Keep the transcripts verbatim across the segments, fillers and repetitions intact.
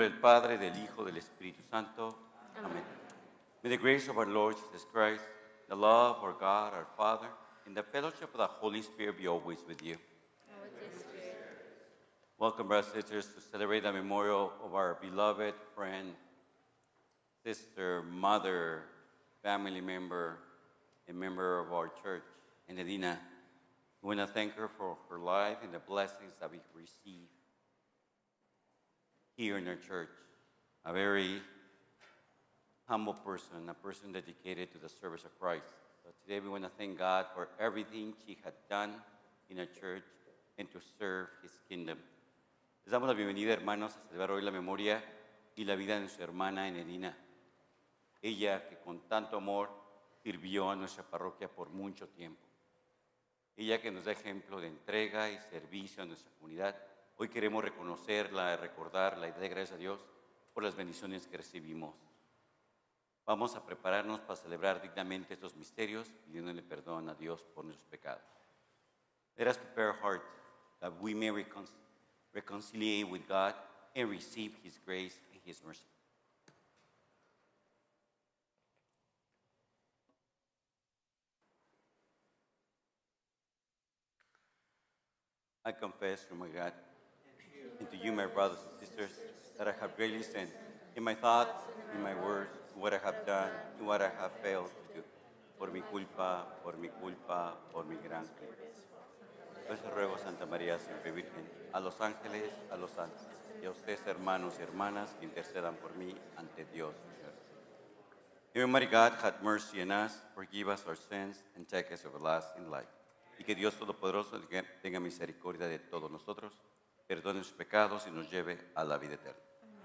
del Padre, del Hijo, del Espíritu Santo. Amén. May the grace of our Lord Jesus Christ, the love of our God, our Father, and the fellowship of the Holy Spirit be always with you. And with your spirit. Welcome, brothers and sisters, to celebrate the memorial of our beloved friend, sister, mother, family member, and member of our church, Enedina. We want to thank her for her life and the blessings that we receive here in our church. A very humble person, a person dedicated to the service of Christ. So today we want to thank God for everything she had done in our church and to serve His kingdom. Les damos la bienvenida, hermanos, a celebrar hoy la memoria y la vida de su hermana Enedina. Ella que con tanto amor sirvió a nuestra parroquia por mucho tiempo. Ella que nos da ejemplo de entrega y servicio a nuestra comunidad. Hoy queremos reconocerla, recordarla y darle gracias a Dios por las bendiciones que recibimos. Vamos a prepararnos para celebrar dignamente estos misterios, pidiéndole perdón a Dios por nuestros pecados. Let us prepare our hearts that we may recon reconcile with God and receive His grace and His mercy. I confess to my God and to you, my brothers and sisters, that I have greatly sinned in my thoughts, in my words, in what I have done, in what I have failed to do. Por mi culpa, por mi culpa, por mi gran culpa. Por eso ruego, Santa María, siempre Virgen, a los ángeles, a los santos, y a ustedes, hermanos y hermanas, que intercedan por mí ante Dios. May Almighty God have mercy on us, forgive us our sins, and take us everlasting life. Y que Dios Todopoderoso tenga misericordia de todos nosotros, perdone sus pecados y nos lleve a la vida eterna.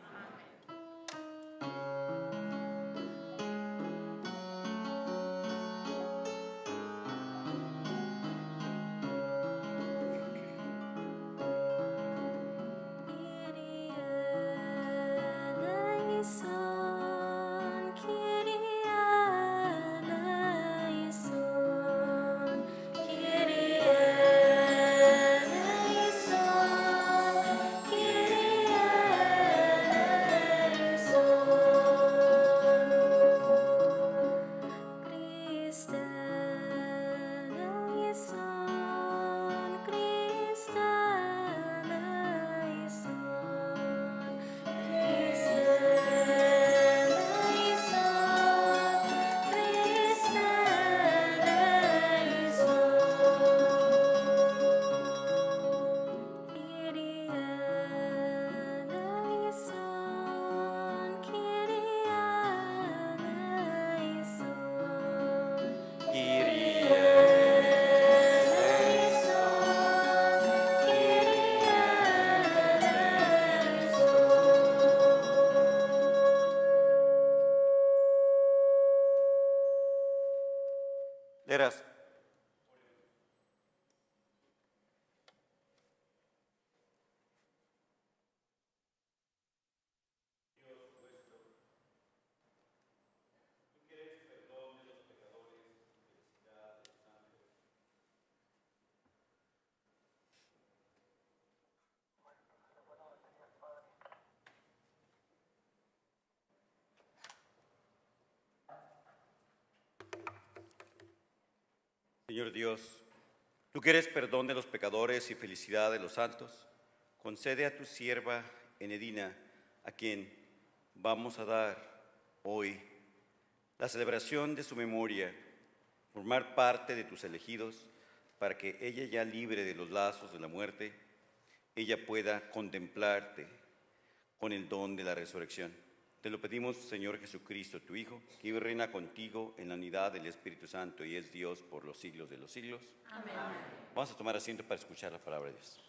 Let us Señor Dios, tú que eres perdón de los pecadores y felicidad de los santos, concede a tu sierva Enedina, a quien vamos a dar hoy la celebración de su memoria, formar parte de tus elegidos, para que ella, ya libre de los lazos de la muerte, ella pueda contemplarte con el don de la resurrección. Te lo pedimos, Señor Jesucristo, tu Hijo, que vive y reina contigo en la unidad del Espíritu Santo y es Dios por los siglos de los siglos. Amén. Vamos a tomar asiento para escuchar la palabra de Dios.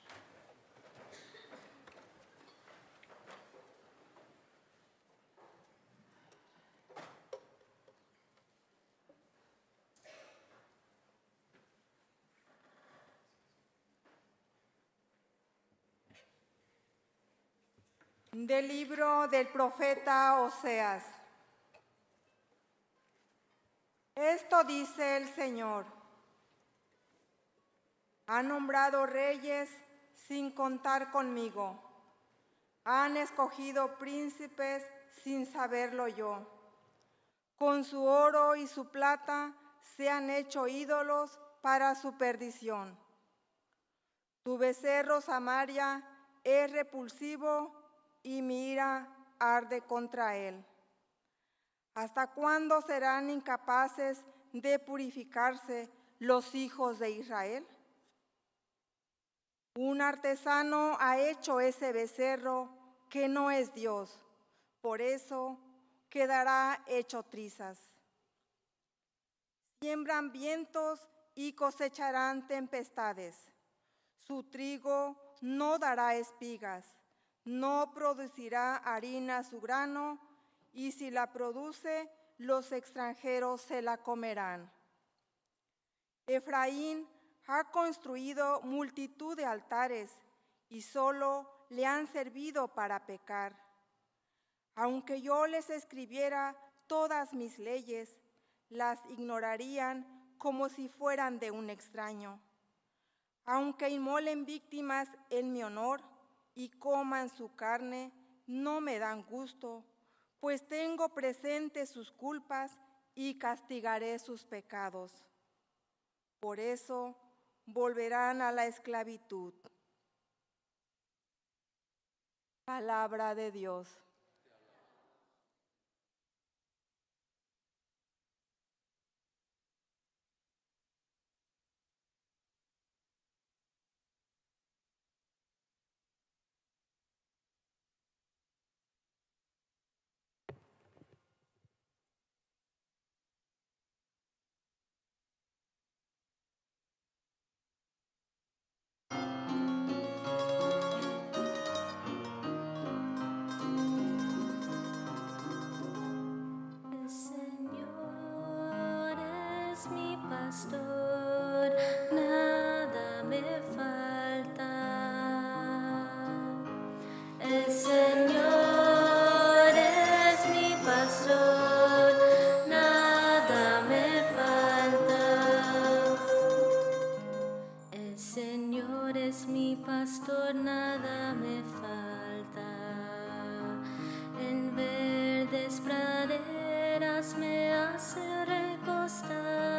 Del libro del profeta Oseas. Esto dice el Señor: ha nombrado reyes sin contar conmigo, Han escogido príncipes sin saberlo yo. Con su oro y su plata se han hecho ídolos para su perdición. Tu becerro, Samaria, es repulsivo y mi ira arde contra él. ¿Hasta cuándo serán incapaces de purificarse los hijos de Israel? Un artesano ha hecho ese becerro que no es Dios, por eso quedará hecho trizas. Siembran vientos y cosecharán tempestades. Su trigo no dará espigas, no producirá harina su grano, y si la produce, los extranjeros se la comerán. Efraín ha construido multitud de altares y solo le han servido para pecar. Aunque yo les escribiera todas mis leyes, las ignorarían como si fueran de un extraño. Aunque inmolen víctimas en mi honor y coman su carne, no me dan gusto, pues tengo presentes sus culpas y castigaré sus pecados. Por eso volverán a la esclavitud. Palabra de Dios. Pastor, nada me falta. El Señor es mi pastor, nada me falta. El Señor es mi pastor, nada me falta. En verdes praderas me hace recostar.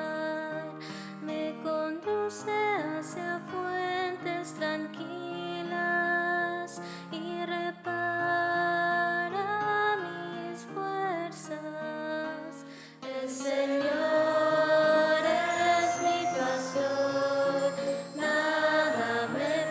Hacia fuentes tranquilas y repara mis fuerzas. El Señor es mi pastor, nada me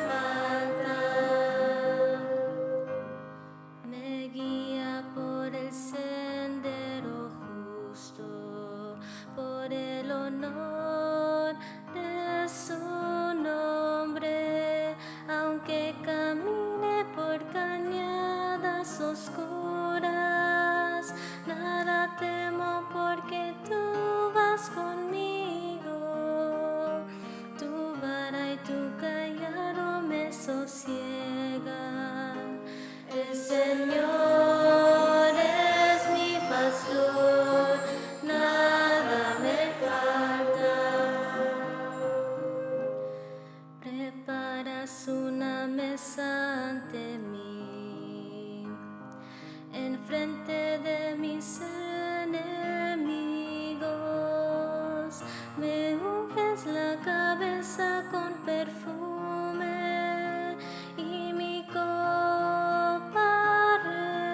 falta. Me guía por el sendero justo, por el honor de su nombre, aunque camine por cañadas oscuras, nada temo porque tú vas conmigo, tu vara y tu callado me sosiegan. El Señor es mi pastor, nada me falta. Preparas una mesa ante mí, enfrente de mis enemigos. Me unges la cabeza con perfume y mi copa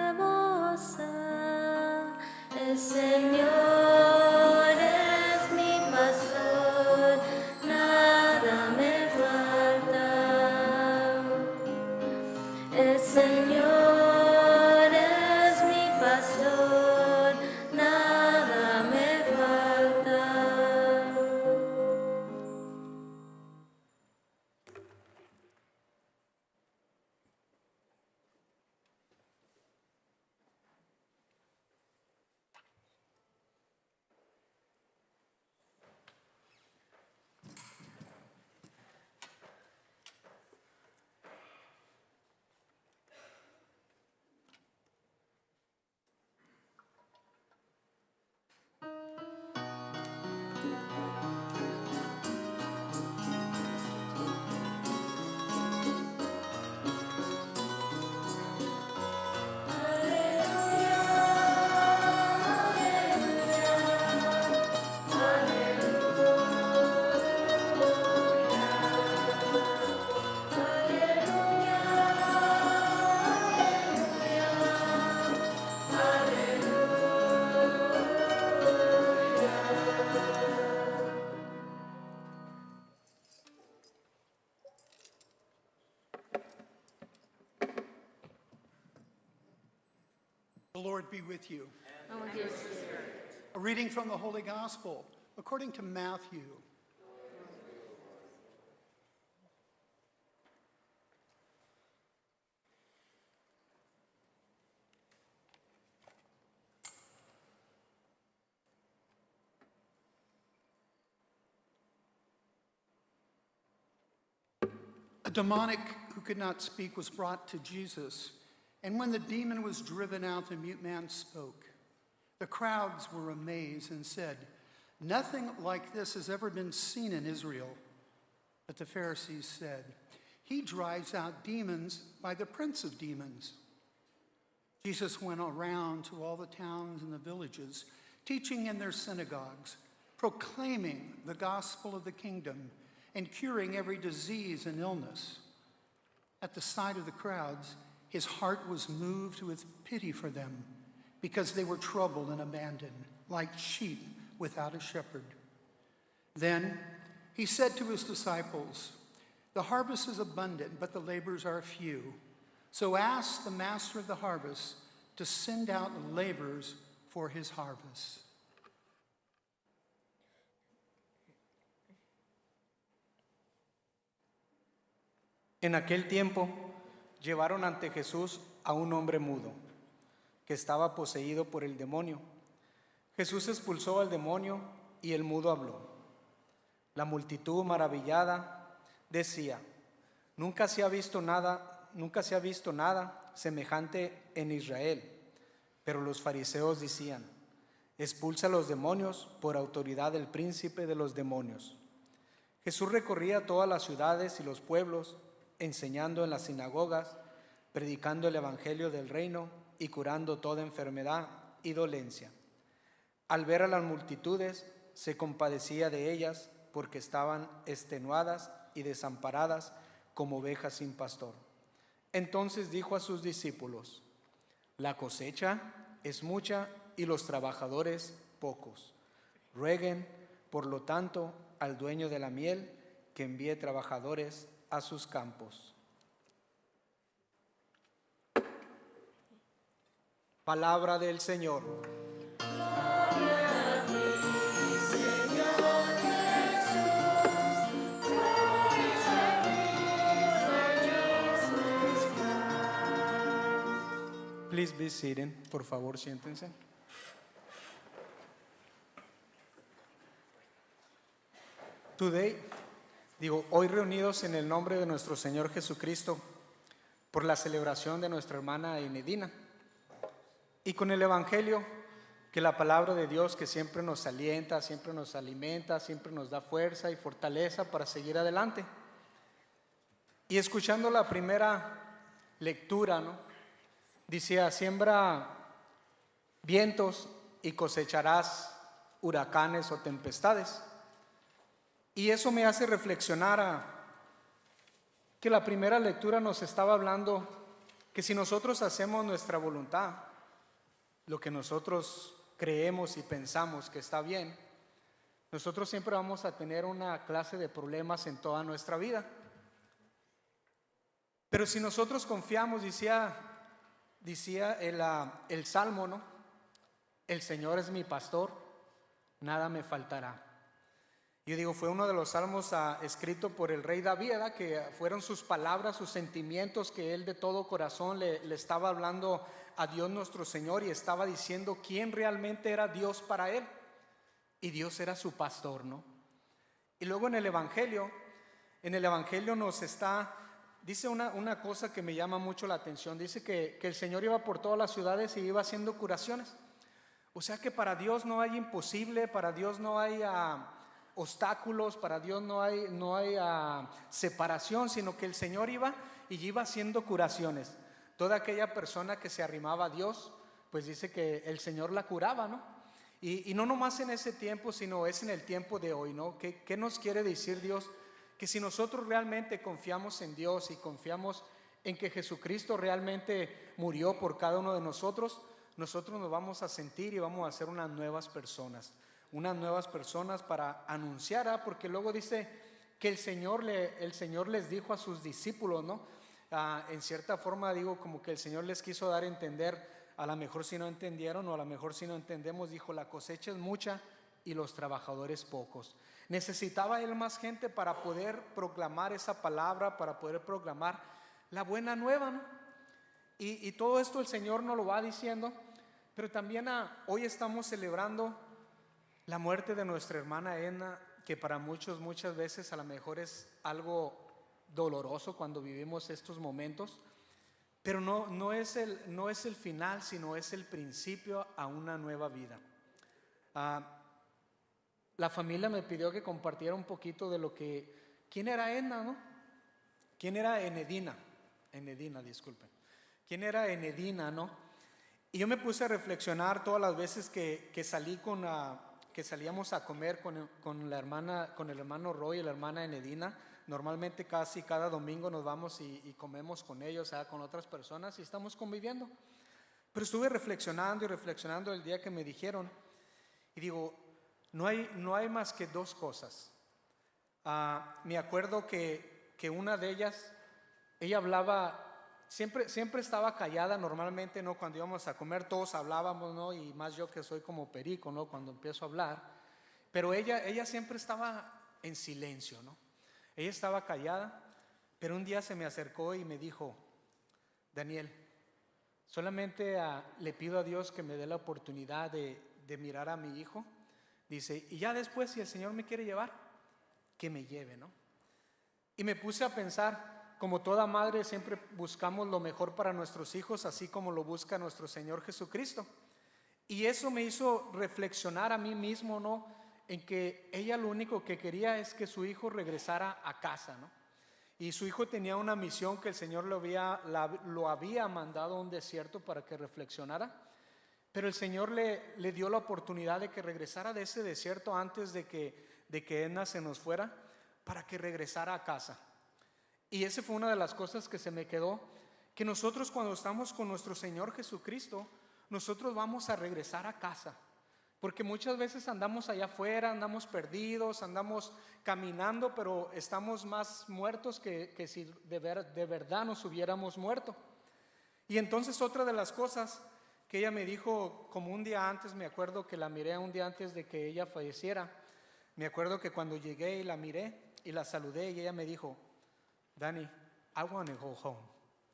rebosa. El Señor es mi pastor, nada me falta. Lord be with you. And with your spirit. A reading from the Holy Gospel according to Matthew. A demonic who could not speak was brought to Jesus, and when the demon was driven out, the mute man spoke. The crowds were amazed and said, "Nothing like this has ever been seen in Israel." But the Pharisees said, "He drives out demons by the prince of demons." Jesus went around to all the towns and the villages, teaching in their synagogues, proclaiming the gospel of the kingdom, and curing every disease and illness. At the sight of the crowds, his heart was moved with pity for them, because they were troubled and abandoned, like sheep without a shepherd. Then he said to his disciples, "The harvest is abundant, but the laborers are few. So ask the master of the harvest to send out laborers for his harvest." En aquel tiempo llevaron ante Jesús a un hombre mudo, que estaba poseído por el demonio. Jesús expulsó al demonio y el mudo habló. La multitud, maravillada, decía: Nunca se ha visto nada, nunca se ha visto nada semejante en Israel. Pero los fariseos decían: Expulsa a los demonios por autoridad del príncipe de los demonios. Jesús recorría todas las ciudades y los pueblos, enseñando en las sinagogas, predicando el evangelio del reino y curando toda enfermedad y dolencia. Al ver a las multitudes, se compadecía de ellas, porque estaban extenuadas y desamparadas como ovejas sin pastor. Entonces dijo a sus discípulos: La cosecha es mucha y los trabajadores pocos. Rueguen, por lo tanto, al dueño de la miel que envíe trabajadores a sus campos. Palabra del Señor. Gloria a ti, Señor Jesús. Gloria a ti, Lord Jesus Christ. Please be seated. Por favor, siéntense. Today, digo, hoy reunidos en el nombre de nuestro Señor Jesucristo por la celebración de nuestra hermana Enedina y con el Evangelio, que la palabra de Dios que siempre nos alienta, siempre nos alimenta, siempre nos da fuerza y fortaleza para seguir adelante. Y escuchando la primera lectura, ¿no? Decía: siembra vientos y cosecharás huracanes o tempestades. Y eso me hace reflexionar a que la primera lectura nos estaba hablando que si nosotros hacemos nuestra voluntad, lo que nosotros creemos y pensamos que está bien, nosotros siempre vamos a tener una clase de problemas en toda nuestra vida. Pero si nosotros confiamos, decía, decía el, uh, el Salmo, ¿no? El Señor es mi pastor, nada me faltará. Yo digo, fue uno de los salmos uh, escrito por el rey David, ¿verdad? Que fueron sus palabras, sus sentimientos, que él de todo corazón le, le estaba hablando a Dios nuestro Señor y estaba diciendo quién realmente era Dios para él. Y Dios era su pastor, ¿no? Y luego en el Evangelio, en el Evangelio nos está, dice una, una cosa que me llama mucho la atención. Dice que, que el Señor iba por todas las ciudades y iba haciendo curaciones. O sea que para Dios no hay imposible, para Dios no hay Uh, obstáculos, para Dios no hay, no hay uh, separación, sino que el Señor iba y iba haciendo curaciones. Toda aquella persona que se arrimaba a Dios, pues dice que el Señor la curaba, ¿no? Y, y no nomás en ese tiempo, sino es en el tiempo de hoy, ¿no? ¿Qué, qué nos quiere decir Dios? Que si nosotros realmente confiamos en Dios y confiamos en que Jesucristo realmente murió por cada uno de nosotros, nosotros nos vamos a sentir y vamos a ser unas nuevas personas. Unas nuevas personas para anunciar, ¿eh? Porque luego dice que el Señor, le, el Señor les dijo a sus discípulos, ¿no? Uh, en cierta forma digo como que el Señor les quiso dar a entender a lo mejor si no entendieron o a lo mejor si no entendemos, dijo, la cosecha es mucha y los trabajadores pocos. Necesitaba él más gente para poder proclamar esa palabra, para poder proclamar la buena nueva, ¿no? Y, y todo esto el Señor nos lo va diciendo, pero también a, hoy estamos celebrando la muerte de nuestra hermana Edna, que para muchos muchas veces a lo mejor es algo doloroso cuando vivimos estos momentos, pero no, no, es el, no es el final, sino es el principio a una nueva vida. Uh, la familia me pidió que compartiera un poquito de lo que, ¿quién era Edna, no? ¿Quién era Enedina? Enedina, disculpen. ¿Quién era Enedina, no? Y yo me puse a reflexionar todas las veces que, que salí con la, que salíamos a comer con, con la hermana, con el hermano Roy y la hermana Enedina. Normalmente casi cada domingo nos vamos y, y comemos con ellos, o sea, con otras personas y estamos conviviendo. Pero estuve reflexionando y reflexionando el día que me dijeron y digo, no hay, no hay más que dos cosas. Uh, me acuerdo que, que una de ellas, ella hablaba, siempre, siempre estaba callada normalmente, ¿no? Cuando íbamos a comer todos hablábamos, ¿no? Y más yo que soy como perico, ¿no? Cuando empiezo a hablar. Pero ella, ella siempre estaba en silencio, ¿no? Ella estaba callada, pero un día se me acercó y me dijo, Daniel, solamente a, le pido a Dios que me dé la oportunidad de, de mirar a mi hijo. Dice, y ya después si el Señor me quiere llevar, que me lleve, ¿no? Y me puse a pensar, como toda madre siempre buscamos lo mejor para nuestros hijos, así como lo busca nuestro Señor Jesucristo. Y eso me hizo reflexionar a mí mismo, ¿no? En que ella lo único que quería es que su hijo regresara a casa, ¿no? Y su hijo tenía una misión que el Señor lo había, la, lo había mandado a un desierto para que reflexionara, pero el Señor le, le dio la oportunidad de que regresara de ese desierto antes de que, de que Edna se nos fuera, para que regresara a casa. Y esa fue una de las cosas que se me quedó, que nosotros cuando estamos con nuestro Señor Jesucristo, nosotros vamos a regresar a casa. Porque muchas veces andamos allá afuera, andamos perdidos, andamos caminando, pero estamos más muertos que, que si de, ver, de verdad nos hubiéramos muerto. Y entonces otra de las cosas que ella me dijo, como un día antes, me acuerdo que la miré un día antes de que ella falleciera, me acuerdo que cuando llegué y la miré y la saludé y ella me dijo, Dani, I want to go home.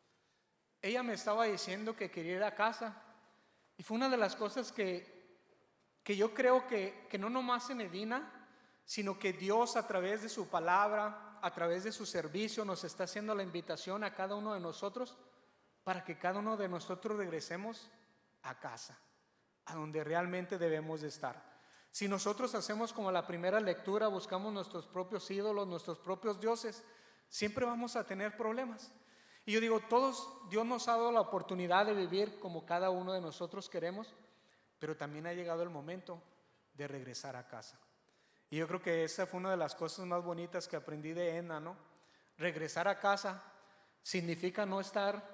Ella me estaba diciendo que quería ir a casa y fue una de las cosas que que yo creo que, que no nomás en Edina, sino que Dios a través de su palabra, a través de su servicio, nos está haciendo la invitación a cada uno de nosotros para que cada uno de nosotros regresemos a casa, a donde realmente debemos de estar. Si nosotros hacemos como la primera lectura, buscamos nuestros propios ídolos, nuestros propios dioses, siempre vamos a tener problemas. Y yo digo, todos, Dios nos ha dado la oportunidad de vivir como cada uno de nosotros queremos, pero también ha llegado el momento de regresar a casa. Y yo creo que esa fue una de las cosas más bonitas que aprendí de Edna, ¿no? Regresar a casa significa no estar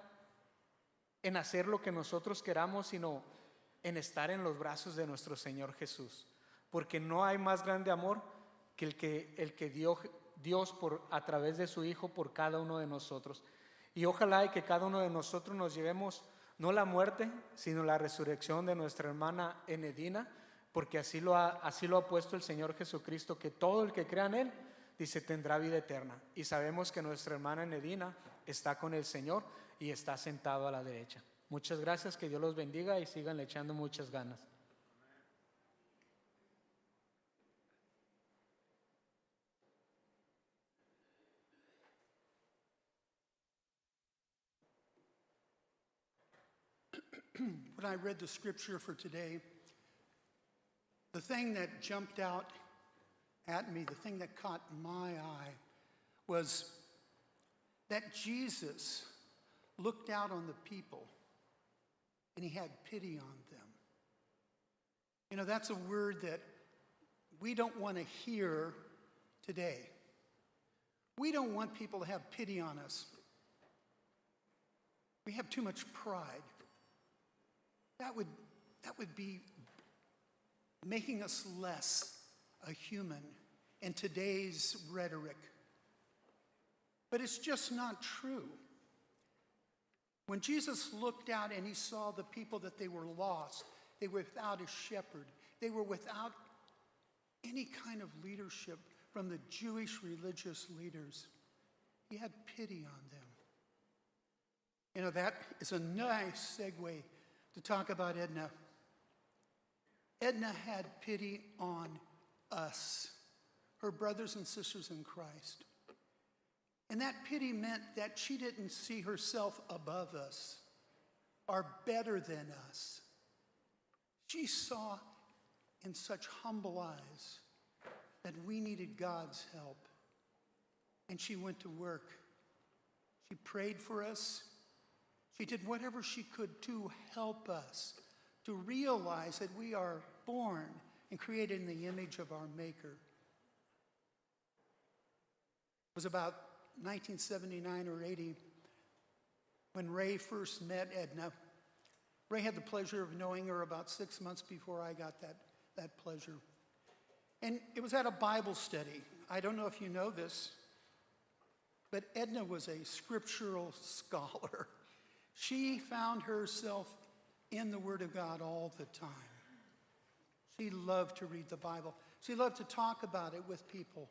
en hacer lo que nosotros queramos, sino en estar en los brazos de nuestro Señor Jesús. Porque no hay más grande amor que el que, el que dio Dios por, a través de su Hijo por cada uno de nosotros. Y ojalá y que cada uno de nosotros nos llevemos no la muerte, sino la resurrección de nuestra hermana Enedina, porque así lo, ha, así lo ha puesto el Señor Jesucristo, que todo el que crea en Él, dice, tendrá vida eterna. Y sabemos que nuestra hermana Enedina está con el Señor y está sentado a la derecha. Muchas gracias, que Dios los bendiga y sigan le echando muchas ganas. When I read the scripture for today, the thing that jumped out at me, the thing that caught my eye, was that Jesus looked out on the people and he had pity on them. You know, that's a word that we don't want to hear today. We don't want people to have pity on us. We have too much pride. That would, that would be making us less a human in today's rhetoric. But it's just not true. When Jesus looked out and he saw the people that they were lost, they were without a shepherd, they were without any kind of leadership from the Jewish religious leaders, he had pity on them. You know, that is a nice segue to talk about Edna. Edna had pity on us, her brothers and sisters in Christ. And that pity meant that she didn't see herself above us or better than us. She saw in such humble eyes that we needed God's help. And she went to work. She prayed for us. She did whatever she could to help us to realize that we are born and created in the image of our Maker. It was about nineteen seventy-nine or eighty when Ray first met Edna. Ray had the pleasure of knowing her about six months before I got that, that pleasure. And it was at a Bible study. I don't know if you know this, but Edna was a scriptural scholar. She found herself in the Word of God all the time. She loved to read the Bible. She loved to talk about it with people.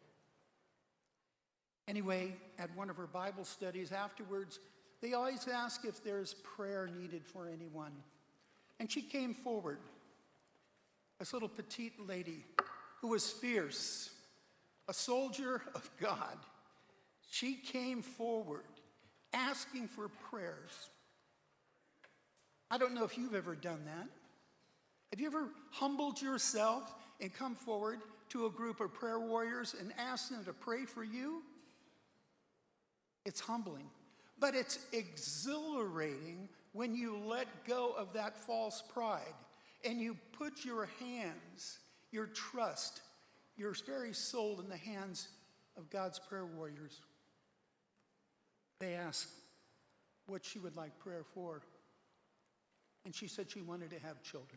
Anyway, at one of her Bible studies afterwards, they always ask if there's prayer needed for anyone. And she came forward, this little petite lady who was fierce, a soldier of God. She came forward asking for prayers. I don't know if you've ever done that. Have you ever humbled yourself and come forward to a group of prayer warriors and asked them to pray for you? It's humbling, but it's exhilarating when you let go of that false pride and you put your hands, your trust, your very soul in the hands of God's prayer warriors. They asked what she would like prayer for. And she said she wanted to have children.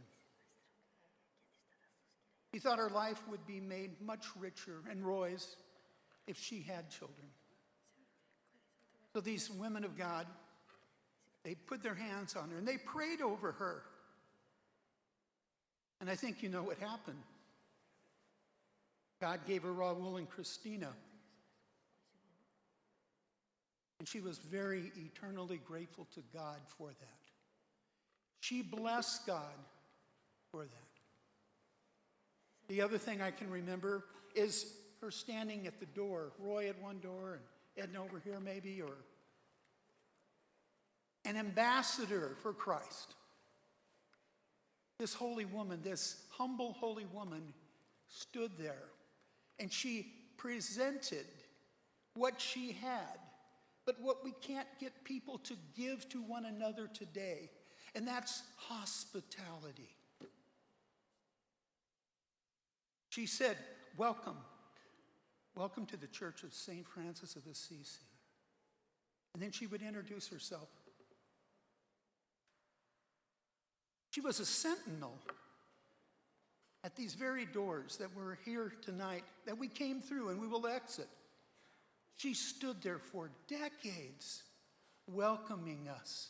She thought her life would be made much richer, and Roy's, if she had children. So these women of God, they put their hands on her and they prayed over her. And I think you know what happened. God gave her Raul and Christina. And she was very eternally grateful to God for that. She blessed God for that. The other thing I can remember is her standing at the door, Roy at one door and Edna over here maybe, or an ambassador for Christ. This holy woman, this humble holy woman stood there and she presented what she had, but what we can't get people to give to one another today. And that's hospitality. She said, welcome. Welcome to the Church of Saint Francis of Assisi. And then she would introduce herself. She was a sentinel at these very doors that were here tonight, that we came through and we will exit. She stood there for decades, welcoming us.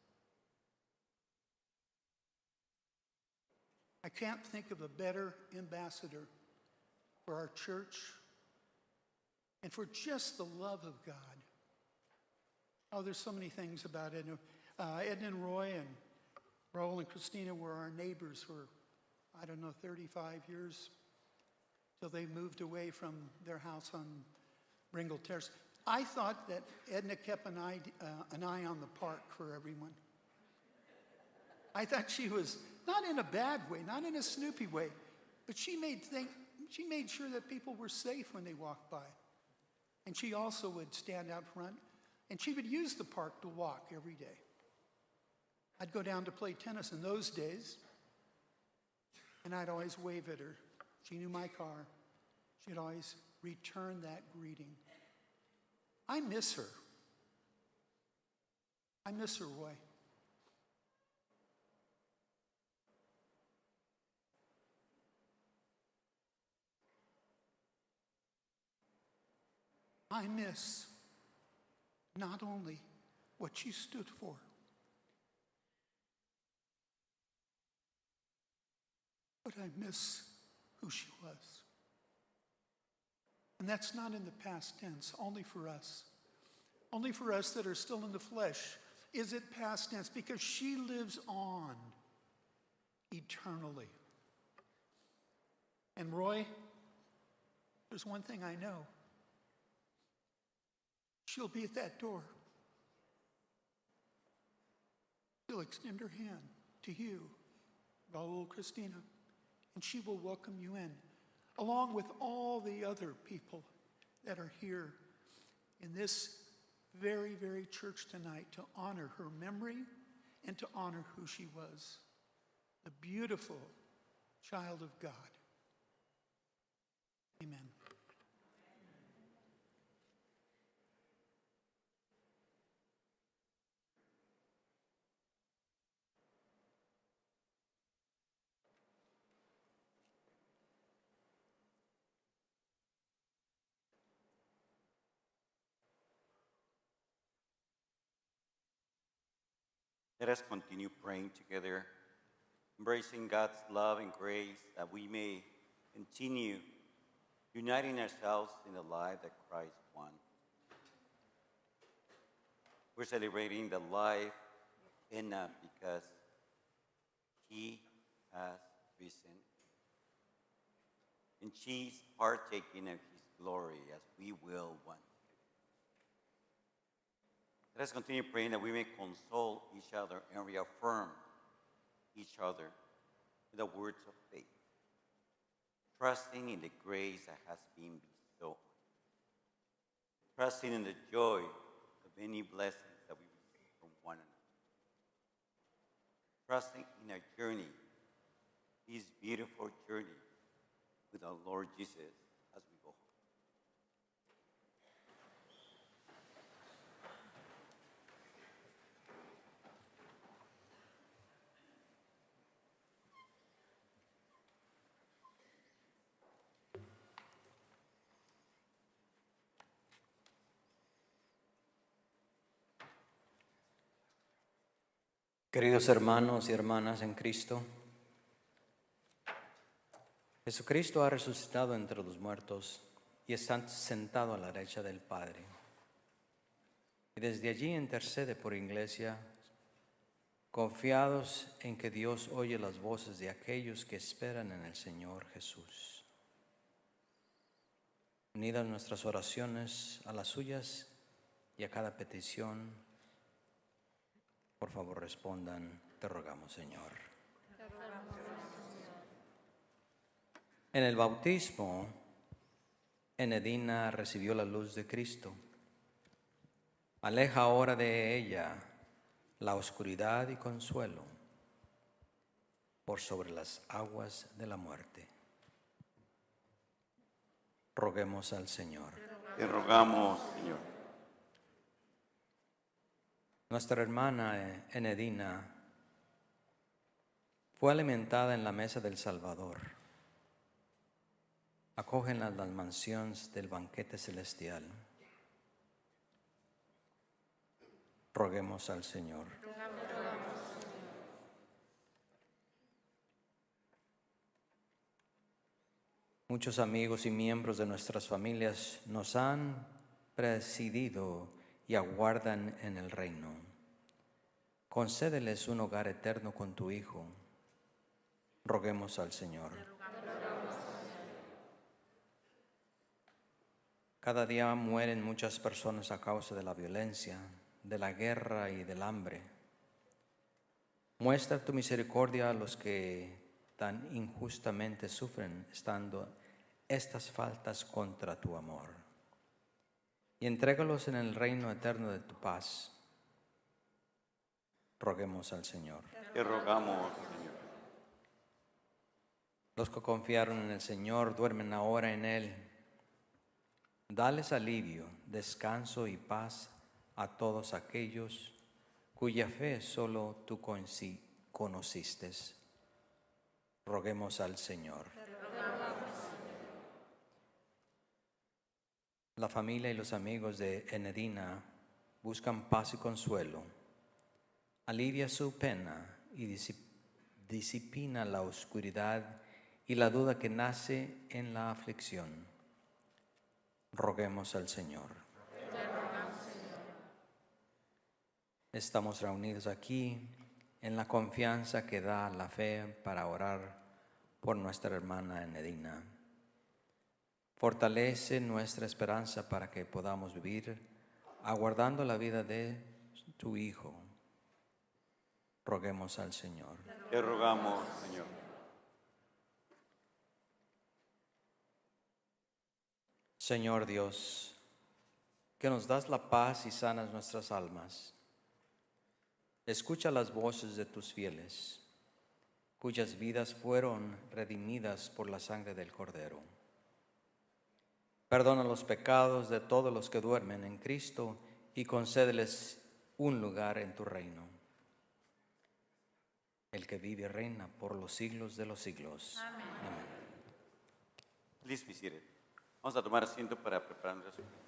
I can't think of a better ambassador for our church and for just the love of God. Oh, there's so many things about Edna. Uh, Edna and Roy and Raul and Christina were our neighbors for, I don't know, thirty-five years, till they moved away from their house on Bringle Terrace. I thought that Edna kept an eye, uh, an eye on the park for everyone. I thought she was, not in a bad way, not in a snoopy way, but she made think, she made sure that people were safe when they walked by. And she also would stand out front, and she would use the park to walk every day. I'd go down to play tennis in those days, and I'd always wave at her. She knew my car. She'd always return that greeting. I miss her. I miss her, Roy. I miss not only what she stood for, but I miss who she was. And that's not in the past tense, only for us. Only for us that are still in the flesh is it past tense, because she lives on eternally. And Roy, there's one thing I know. She'll be at that door. She'll extend her hand to you, Raul, Christina, and she will welcome you in, along with all the other people that are here in this very, very church tonight, to honor her memory and to honor who she was, the beautiful child of God. Amen. Let us continue praying together, embracing God's love and grace, that we may continue uniting ourselves in the life that Christ won. We're celebrating the life in us because He has risen. And she's partaking of His glory as we will one. Let us continue praying that we may console each other and reaffirm each other with the words of faith, trusting in the grace that has been bestowed, trusting in the joy of any blessings that we receive from one another, trusting in our journey, this beautiful journey with our Lord Jesus as we go home. Queridos hermanos y hermanas en Cristo, Jesucristo ha resucitado entre los muertos y está sentado a la derecha del Padre. Y desde allí intercede por Iglesia, confiados en que Dios oye las voces de aquellos que esperan en el Señor Jesús. Unidas nuestras oraciones a las suyas y a cada petición, por favor, respondan, te rogamos, Señor. Te rogamos, Señor. En el bautismo, Enedina recibió la luz de Cristo. Aleja ahora de ella la oscuridad y consuelo por sobre las aguas de la muerte. Roguemos al Señor. Te rogamos, Señor. Nuestra hermana Enedina fue alimentada en la mesa del Salvador. Acógenla en las mansiones del banquete celestial. Roguemos al Señor. Muchos amigos y miembros de nuestras familias nos han presidido y aguardan en el reino. Concédeles un hogar eterno con tu Hijo. Roguemos al Señor. Cada día mueren muchas personas a causa de la violencia, de la guerra y del hambre. Muestra tu misericordia a los que tan injustamente sufren estando estas faltas contra tu amor. Y entrégalos en el reino eterno de tu paz. Roguemos al Señor. Te rogamos, Señor. Los que confiaron en el Señor duermen ahora en Él. Dales alivio, descanso y paz a todos aquellos cuya fe solo tú conociste. Roguemos al Señor. La familia y los amigos de Enedina buscan paz y consuelo. Alivia su pena y disip- disipina la oscuridad y la duda que nace en la aflicción. Roguemos al Señor. Estamos reunidos aquí en la confianza que da la fe para orar por nuestra hermana Enedina. Fortalece nuestra esperanza para que podamos vivir aguardando la vida de tu Hijo. Roguemos al Señor. Te rogamos, Señor. Señor Dios, que nos das la paz y sanas nuestras almas, escucha las voces de tus fieles, cuyas vidas fueron redimidas por la sangre del Cordero. Perdona los pecados de todos los que duermen en Cristo y concédeles un lugar en tu reino. El que vive y reina por los siglos de los siglos. Amén. Amén. Please be seated. Vamos a tomar asiento para preparar nuestra sesión.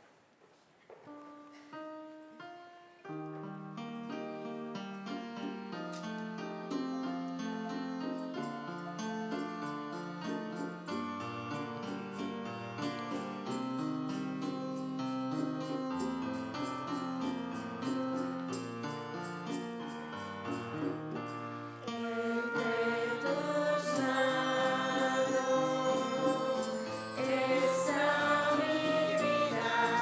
Esa mi vida.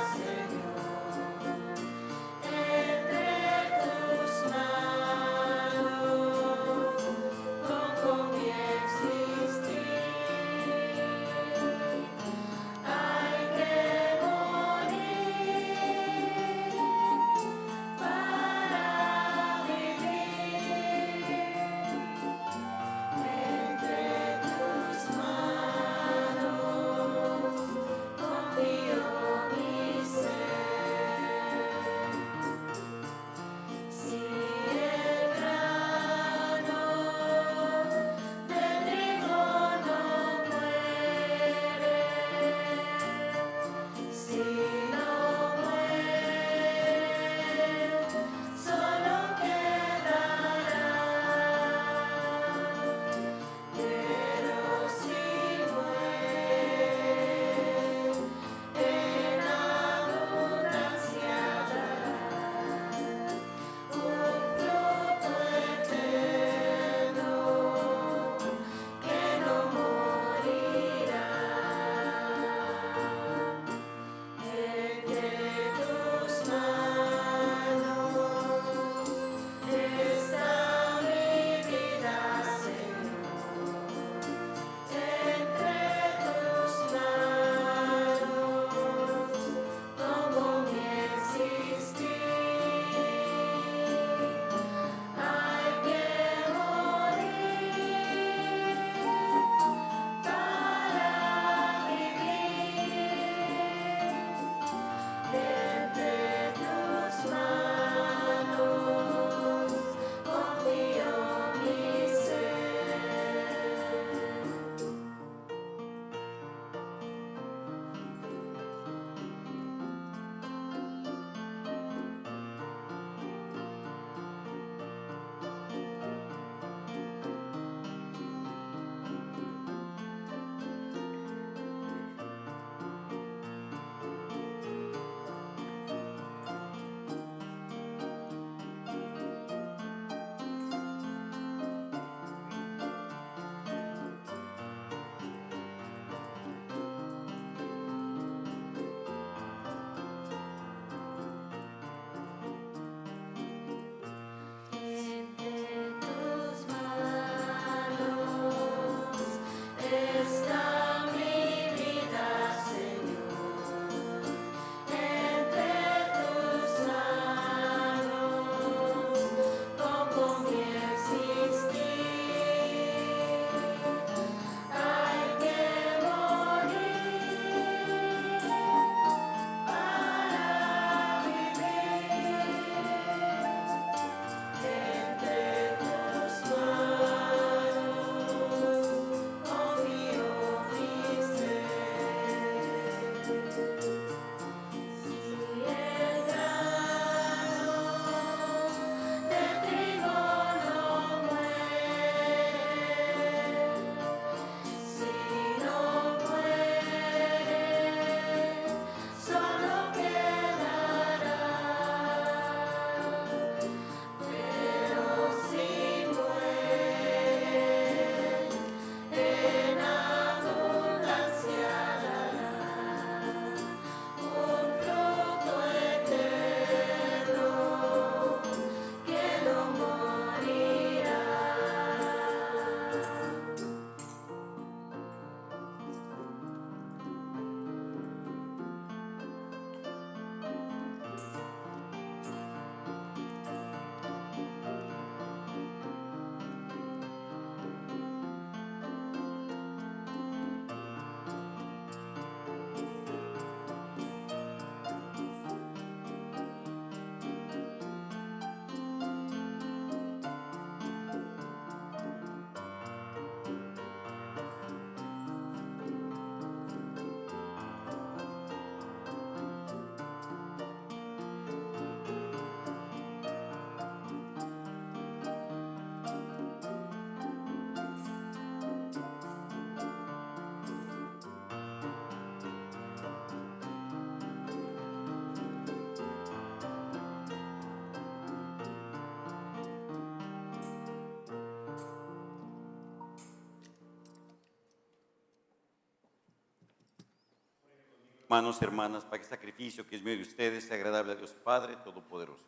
hermanos y hermanas, para que el sacrificio que es medio de ustedes sea agradable a Dios Padre Todopoderoso.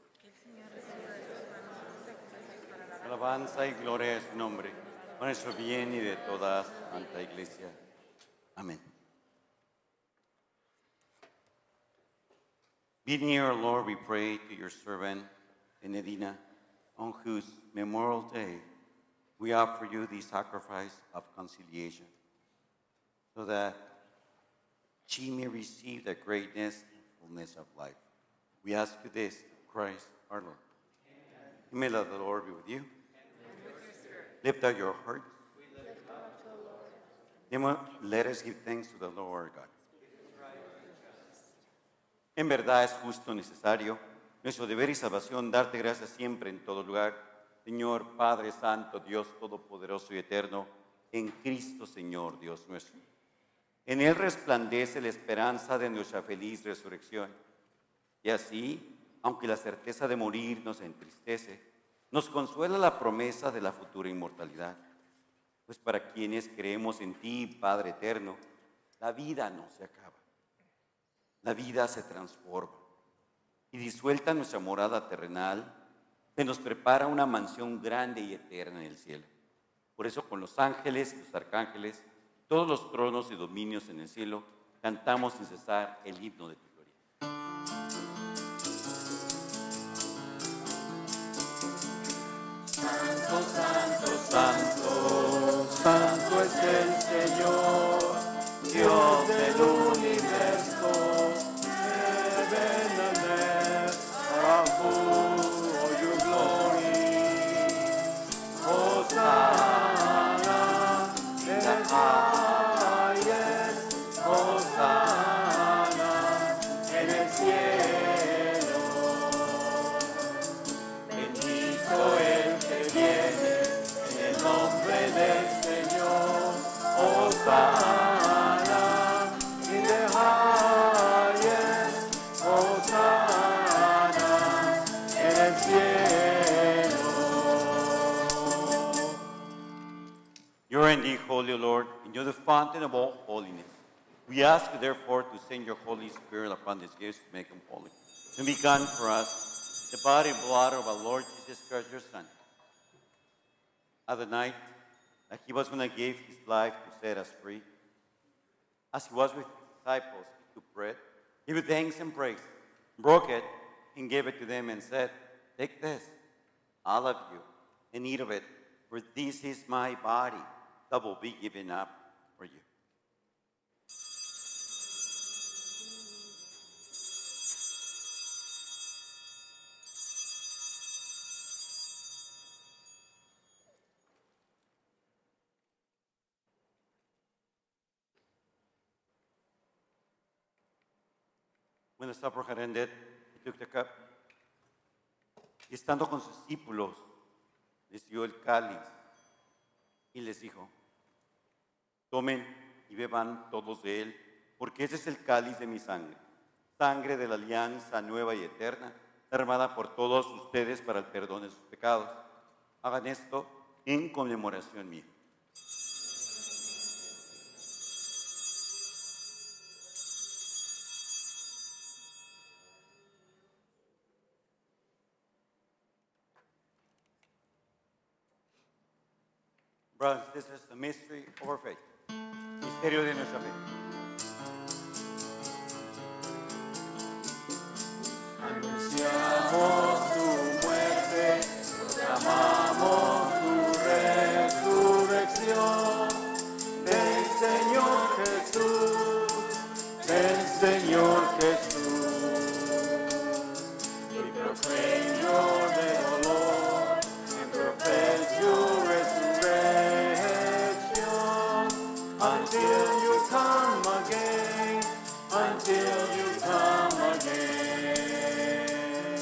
Alabanza y gloria a su nombre, por eso bien y de toda santa iglesia. Amén. Be near, Lord, we pray, to your servant, Enedina, on whose memorial day we offer you the sacrifice of conciliation, so that she may receive the greatness and fullness of life. We ask you this, through Christ our Lord. Amen. May the Lord be with you. And with your spirit. Lift up your hearts. We lift up to the Lord. Let us give thanks to the Lord God. En verdad es justo, necesario, nuestro deber y salvación, darte gracias siempre en todo lugar, Señor Padre Santo, Dios Todopoderoso y Eterno, en Cristo Señor, Dios nuestro. En Él resplandece la esperanza de nuestra feliz resurrección. Y así, aunque la certeza de morir nos entristece, nos consuela la promesa de la futura inmortalidad. Pues para quienes creemos en ti, Padre Eterno, la vida no se acaba. La vida se transforma. Y disuelta nuestra morada terrenal, se nos prepara una mansión grande y eterna en el cielo. Por eso, con los ángeles y los arcángeles, todos los tronos y dominios en el cielo, cantamos sin cesar el himno de tu gloria. Santo, santo, santo, santo es el Señor, Dios del universo. Heaven and earth are full of your glory. Hosanna in the highest, Hosanna en el cielo. Bendito el que viene en el nombre del Señor. Hosanna in the highest, Hosanna en el cielo. You are indeed holy, Lord, and you're the fountain of all holiness. We ask you, therefore, to send your Holy Spirit upon these gifts to make them holy. And become for us the body and blood of our Lord Jesus Christ, your Son. At the night that he was going to give his life to set us free, as he was with his disciples, he took bread, gave thanks and praise, broke it, and gave it to them and said, "Take this, all of you, and eat of it, for this is my body that will be given up for you." When the supper had ended, he took the cup. Y estando con sus discípulos, les dio el cáliz y les dijo: "Tomen y beban todos de él, porque ese es el cáliz de mi sangre, sangre de la alianza nueva y eterna, derramada por todos ustedes para el perdón de sus pecados. Hagan esto en conmemoración mía." Brothers and sisters, the mystery of our faith. Misterio de nuestra fe. Anunciamos tu muerte, proclamamos tu resurrección. Ven, Señor Jesús, ven, Señor Jesús. We proclaim your name, O Lord, and profess your resurrection until you come again, until you come again.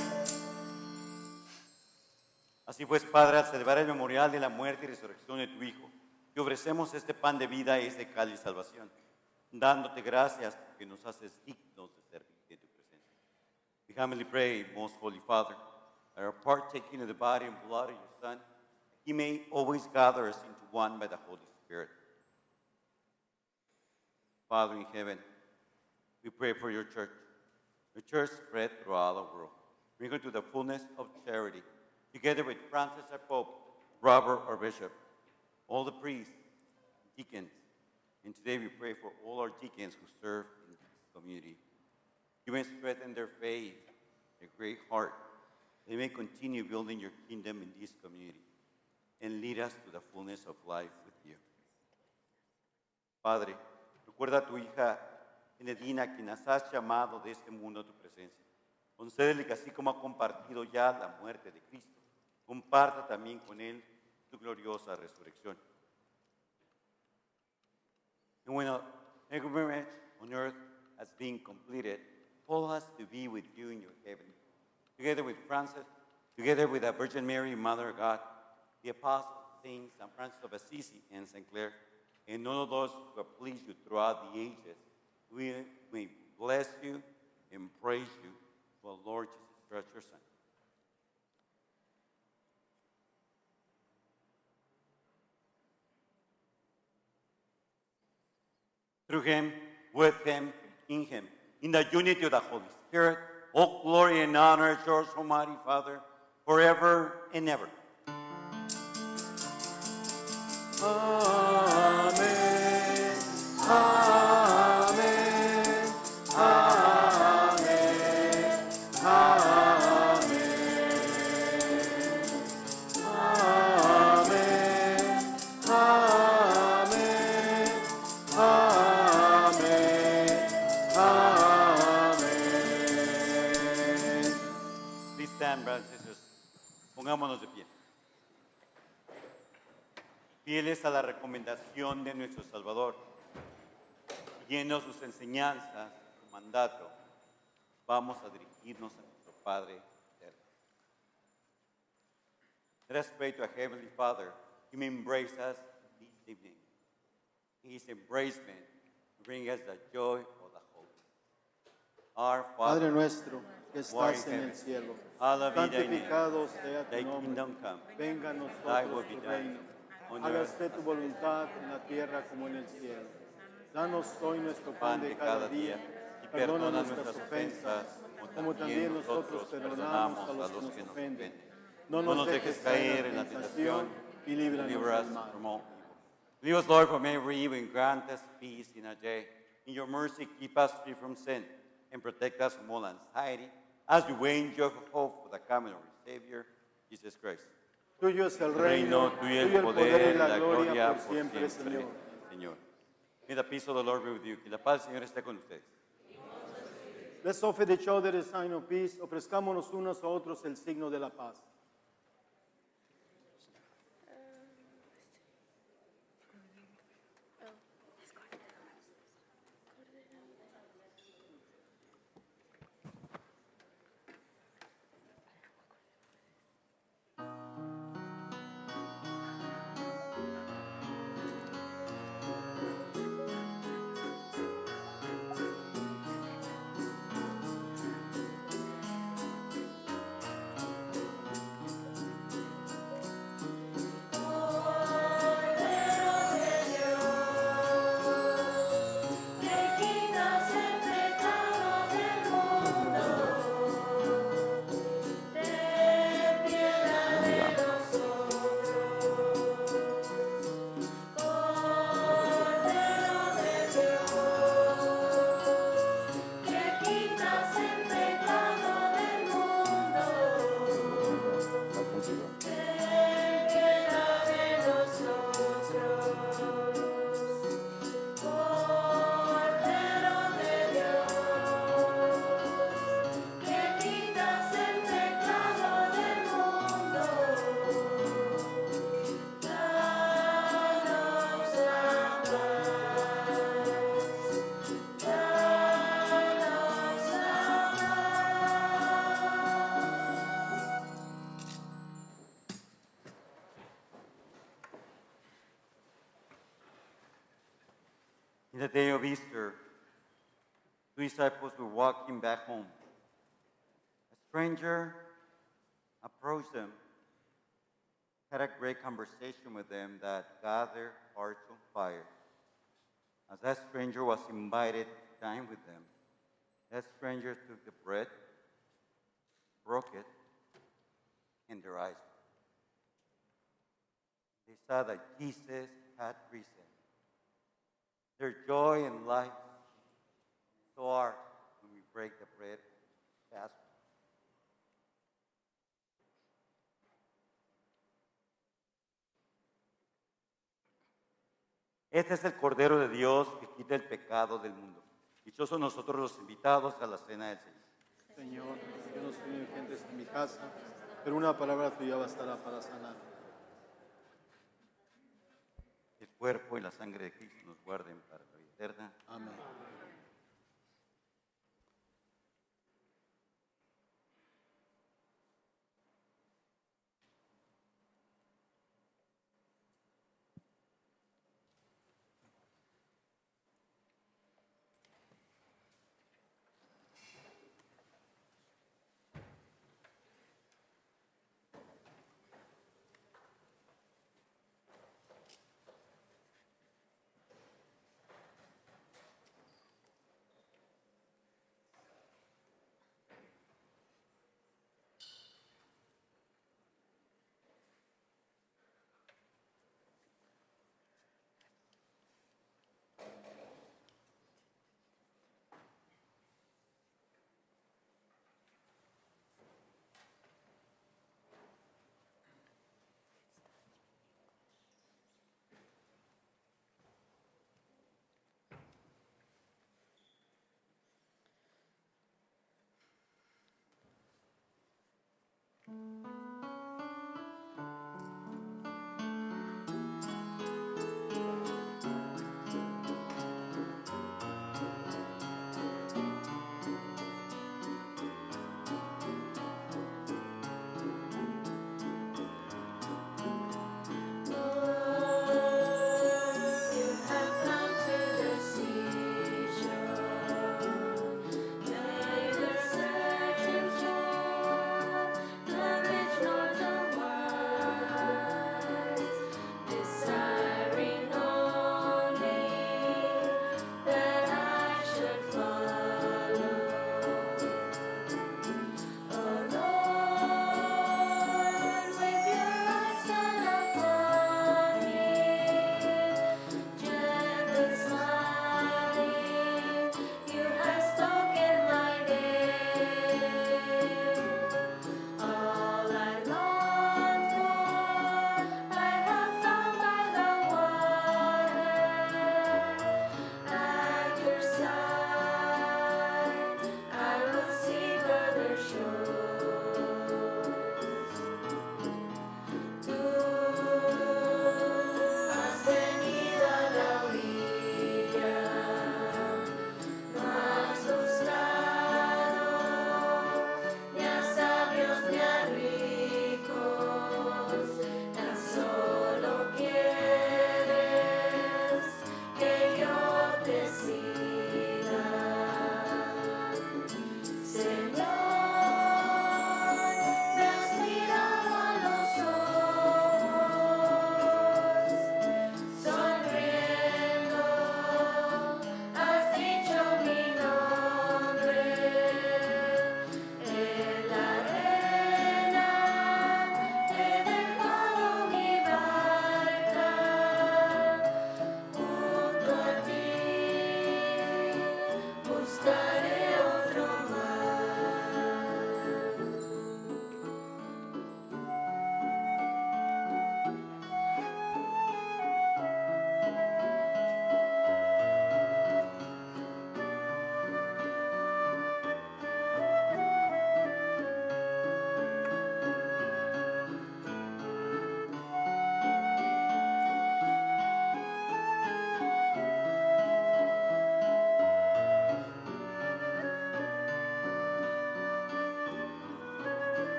Así pues, Padre, al celebrar el memorial de la muerte y resurrección de tu Hijo, te ofrecemos este pan de vida y este cáliz de salvación, dándote gracias porque nos haces dignos de servir en tu presencia. We humbly pray, most holy Father, that our partaking of the body and blood of your Son, he may always gather us into one by the Holy Spirit. Father in heaven, We pray for your church. The church spread throughout the world. Bring her to the fullness of charity, together with Francis our Pope, Robert our Bishop, all the priests, deacons, and today we pray for all our deacons who serve in this community. You may strengthen their faith, their great heart. They may continue building your kingdom in this community and lead us to the fullness of life with you. Padre, recuerda a tu hija Enedina, quien has llamado de este mundo a tu presencia. Concédele que así como ha compartido ya la muerte de Cristo, comparta también con él tu gloriosa resurrección. And when our pilgrimage on earth has been completed, call us to be with you in your heaven. Together with Francis, together with the Virgin Mary, Mother of God, the apostles, saints, Saint Francis of Assisi, and Saint Clare, and all of those who have pleased you throughout the ages, we may bless you and praise you for the Lord Jesus Christ, your Son. Through him, with him, in him, in the unity of the Holy Spirit, all glory and honor is yours, Almighty Father, forever and ever. Amen. Amen. Amen. Amen. Amen. Amen. Please stand, brothers and sisters. Pongámonos de pie. Fieles a la recomendación de nuestro Salvador, siguiendo sus enseñanzas, su mandato, vamos a dirigirnos a nuestro Padre eterno. Let us pray to our Heavenly Father. He may embrace us this evening. His embracement brings us the joy of the hope. Our Father, Padre nuestro, que who art estás in en heaven, el cielo, hallowed be thy name. santificado sea Thy tu nombre, kingdom come. venga a Thy will nosotros be tu done reino, on earth hágase tu voluntad en la tierra como en el cielo. Danos hoy nuestro pan de cada día, y perdona nuestras ofensas, como también nosotros perdonamos a los que nos ofenden. No nos dejes caer en la tentación y líbranos Deliver us del mal. from all evil. Lead us, Lord, from every evil and grant us peace in our day. In your mercy, keep us free from sin and protect us from all anxiety as we wait in joyful hope for the coming of our Savior, Jesus Christ. Tuyo es el Reino, reino, tuyo el tuyo el poder y la la gloria gloria por siempre, Señor. Señor. May the peace of the Lord be with you. Que la paz del Señor esté con ustedes. Let's offer each other a sign of peace. Ofrezcámonos unos a otros el signo de la paz. In the day of Easter, two disciples were walking back home. A stranger approached them, had a great conversation with them that got their hearts on fire. As that stranger was invited to dine with them, That stranger took the bread, broke it, and their eyes. They saw that Jesus had risen. Their joy and life soar when we break the bread fast. Este es el Cordero de Dios que quita el pecado del mundo. Dichosos nosotros los invitados a la cena del Señor. Señor, yo no soy urgente en mi casa, pero una palabra tuya bastará para sanar. El cuerpo y la sangre de Cristo nos guarden para la vida eterna. Amén.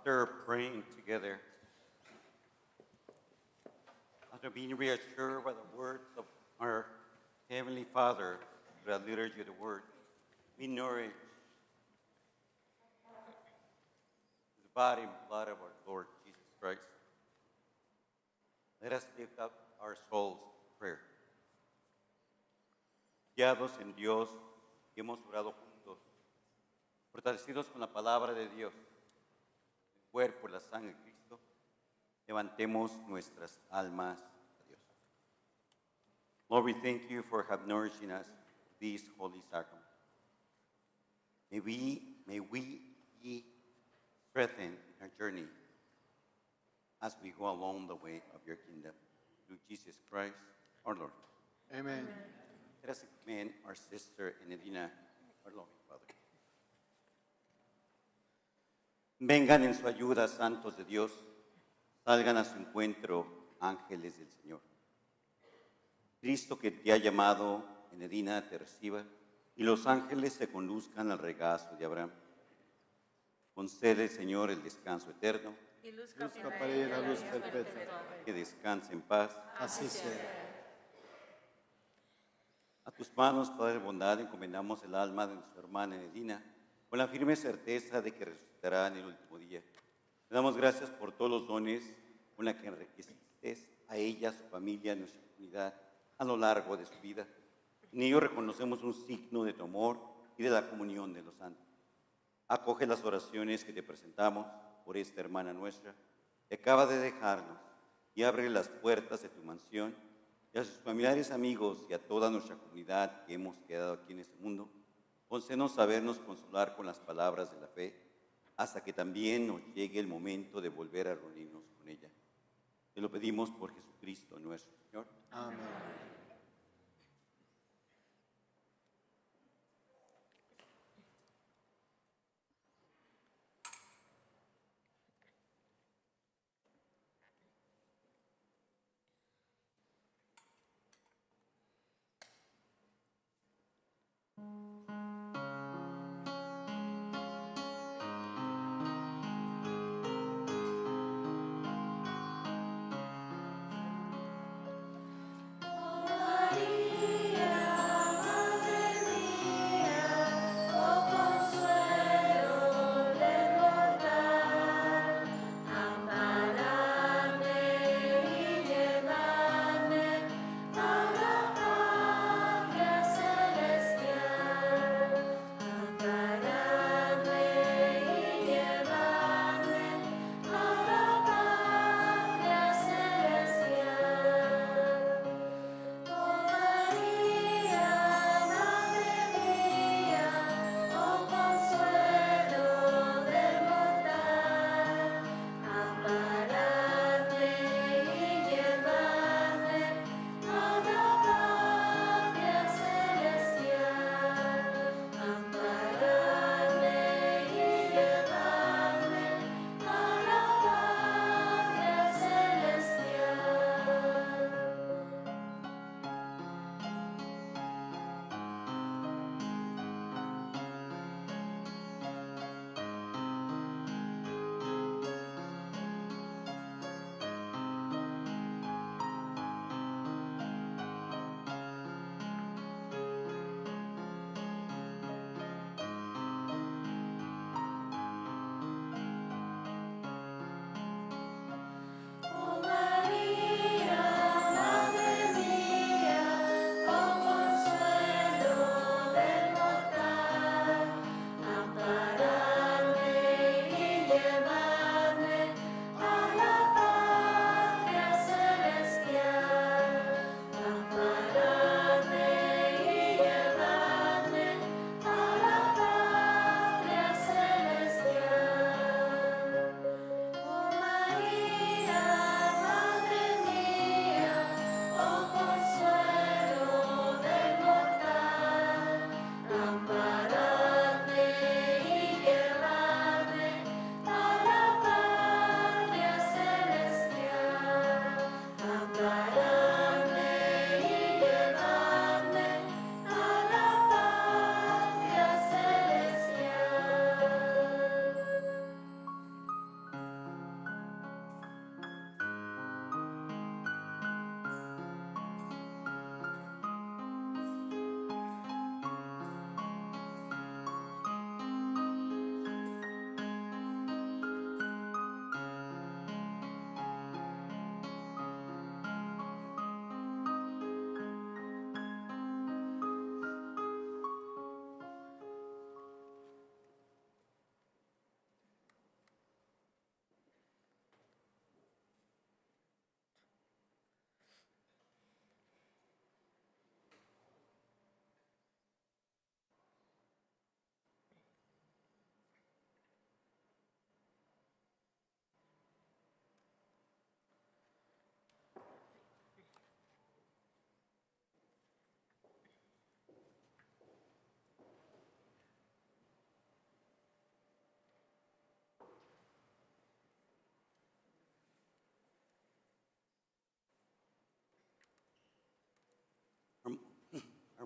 After praying together, after being reassured by the words of our Heavenly Father, through the liturgy of the Word, be nourished the body and blood of our Lord Jesus Christ. Let us lift up our souls in prayer. Guiados en Dios, que hemos orado juntos, fortalecidos con la palabra de Dios, el cuerpo y la sangre de Cristo, levantemos nuestras almas a Dios. Lord, we thank you for have nourishing us these holy sacraments. May we, may we be strengthened in our journey as we go along the way of your kingdom. Through Jesus Christ, our Lord. Amen. Let us commend our sister Enedina, our loving Father. Vengan en su ayuda, santos de Dios, salgan a su encuentro, ángeles del Señor. Cristo que te ha llamado, Enedina, te reciba, y los ángeles se conduzcan al regazo de Abraham. Concede, Señor, el descanso eterno, Luz para ella la luz perpetua. que descanse en paz. Así sea. A tus manos, Padre de bondad, encomendamos el alma de nuestra hermana Enedina, con la firme certeza de que resucitará en el último día. Le damos gracias por todos los dones con los que enriqueces a ella, a su familia, a nuestra comunidad, a lo largo de su vida. En ello reconocemos un signo de tu amor y de la comunión de los santos. Acoge las oraciones que te presentamos por esta hermana nuestra, que acaba de dejarnos, y abre las puertas de tu mansión, y a sus familiares, amigos y a toda nuestra comunidad que hemos quedado aquí en este mundo, concédenos sabernos consolar con las palabras de la fe, hasta que también nos llegue el momento de volver a reunirnos con ella. Te lo pedimos por Jesucristo nuestro Señor. Amén. Por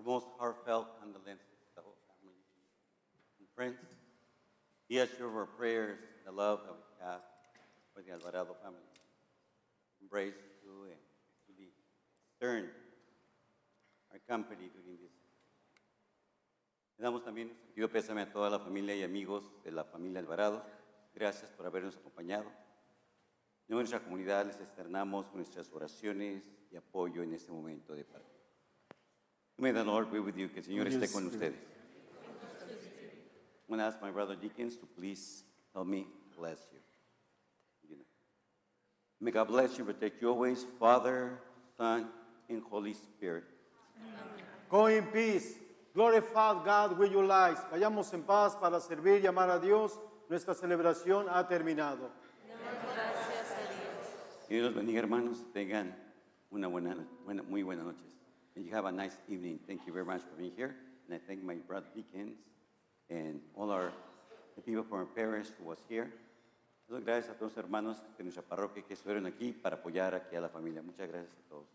most heartfelt condolences to the whole family and friends. Be assured of our prayers, the love that we have for the Alvarado family. Embrace you and really stern our company during this. Le damos también un sentido pésame a toda la familia y amigos de la familia Alvarado. Gracias por habernos acompañado. En nuestra comunidad les externamos nuestras oraciones y apoyo en este momento de parte. May the Lord be with you, que el Señor esté con ustedes. I'm going to ask my brother deacons to please help me bless you. You know. May God bless you and protect you always, Father, Son, and Holy Spirit. Go in peace. Glorify God with your lives. Vayamos en paz para servir y amar a Dios. Nuestra celebración ha terminado. Que Dios los bendiga, hermanos. Tengan una buena, buena, muy buenas noches. And you have a nice evening. Thank you very much for being here. And I thank my brother deacons and all our the people from our parish who was here. Muchas gracias a todos los hermanos de nuestra parroquia que estuvieron aquí para apoyar aquí a la familia. Muchas gracias a todos.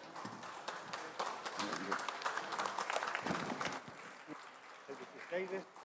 David.